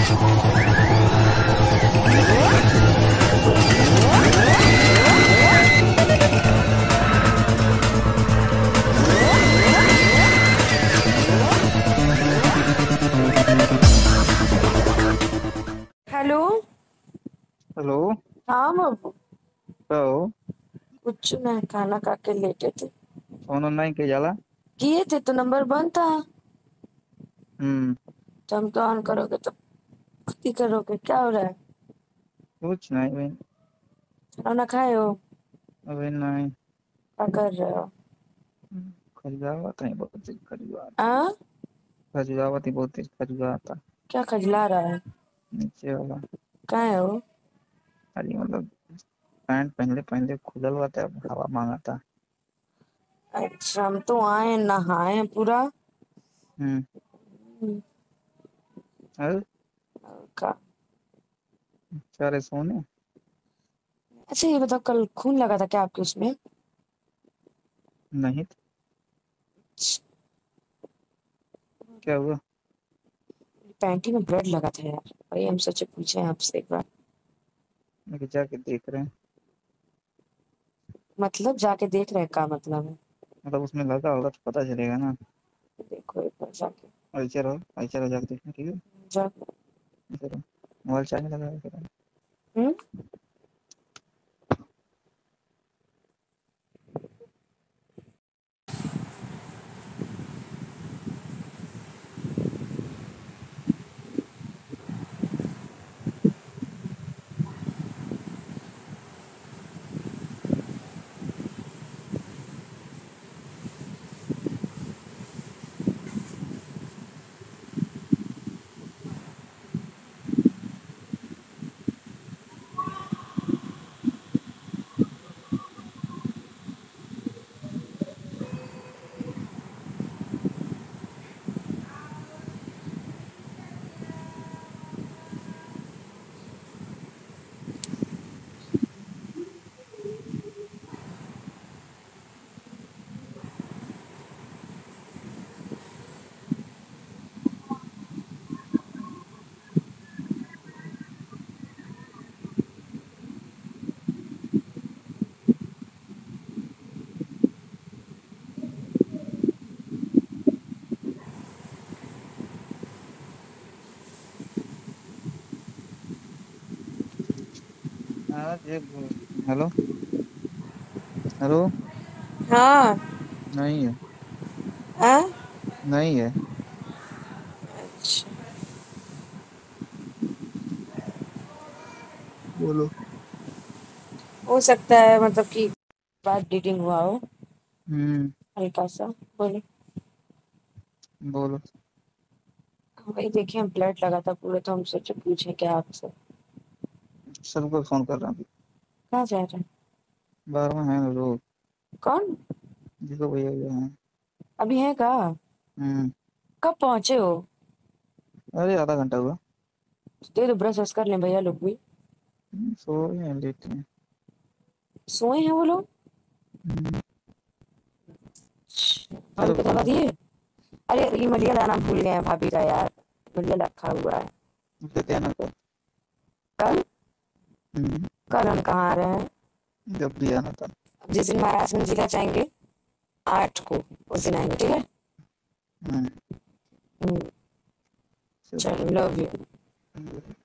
Hello. Hello. हाँ बाबू। तो कुछ नहीं, खाना खा के लेटे थे। फोन ऑनलाइन के जाला। किए थे तो नंबर बंद था। हम्म। तो हम तो ऑन करोगे तो खुद ही करोगे, क्या हो रहा है? कुछ नहीं भाई। खाना खाए हो? अभी नहीं। क्या कर रहे हो? खजुआवत नहीं, बहुत तेज खजुआता। आ? खजुआवत ही बहुत तेज खजुआता। क्या खजला रहा है? नीचे वाला। कहाँ है वो? अरे मतलब पैंट पहले पहले खुलल हुआ था, अब हवा मांगा था। अच्छा, हम तो आए नहाए पूरा। हम्म। हम्म, अरे का। सारे सोने। अच्छा ये बताओ, कल खून लगा था क्या आपके उसमें? नहीं तो क्या हुआ? पैंटी में ब्लड लगा था यार, वही हम सोचे पूछे आपसे एक बार। मैं जाके देख रहे हैं। मतलब जाके देख रहे हैं, का मतलब है? मतलब उसमें लगा होगा तो पता चलेगा ना। देखो एक बार जाके। ऐसे रहो जाके देखना, ठीक है। जा। ऐसे रहो। मोबाइल चार्ज में लगा है, ऐसे रहो। हम्म। हाँ ये हेलो। हेलो। हाँ। नहीं है। हाँ? नहीं है। अच्छा। बोलो। हो सकता है मतलब कि बात डीटिंग हुआ हो, हम्म। हल्का सा। बोले। बोलो। वही देखे, हम ब्लड लगा था पूरे, तो हम सोचे पूछे क्या आपसे। सबको फोन कर रहा हूँ। कहाँ जा रहे हैं? बाहर में है लोग। कौन? जिसको भैया भैया है। अभी है कहाँ? हम्म। कब पहुंचे हो? अरे आधा घंटा हुआ। दे दो, ब्रश कर लें भैया लोग भी। सो गए हैं, लेटे हैं। सोए हैं वो लोग? हम्म। पानी चलो पे दबा बोलो। दिए? अरे ये मलिया लाना भूल गए हैं भाभी का यार। मलिया रखा हुआ है। देते आना का। कल? हम्म। कल हम कहाँ आ रहे हैं? जब भी आना था। अब जिस दिन महाराज जिला जाएंगे 8 को, उस दिन आएंगे, ठीक है? हम्म। हम्म, चलो। चलो, लव यू।